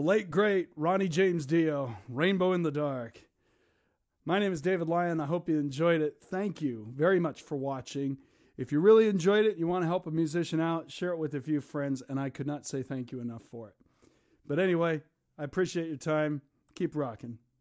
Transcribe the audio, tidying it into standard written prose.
late, great Ronnie James Dio, Rainbow in the Dark. My name is David Lyon. I hope you enjoyed it. Thank you very much for watching. If you really enjoyed it, you want to help a musician out, share it with a few friends, and I could not say thank you enough for it. But anyway, I appreciate your time. Keep rocking.